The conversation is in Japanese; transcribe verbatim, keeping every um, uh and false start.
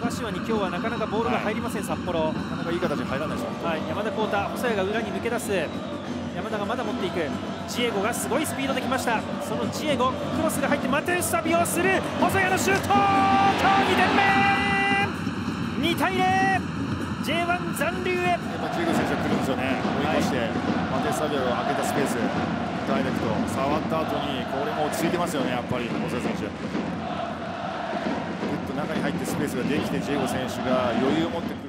柏に今日はなかなかボールが入りません、札幌。 なかなかいい形に入らないですよ。 はい、山田幸太、細谷が裏に抜け出す。山田がまだ持っていく。ジエゴがすごいスピードできました。そのジエゴ、クロスが入ってマテウスサビをする。細谷のシュート、にてんめ、にたいゼロ、ジェイワン 残留へ。 やっぱジエゴ選手が来るんですよね。追い越して、はい、マテウスサビを空けたスペース、ダイレクト触った後にこれも落ち着いてますよね、やっぱり細谷選手。中に入ってスペースができてジェイゴ選手が余裕を持ってくる。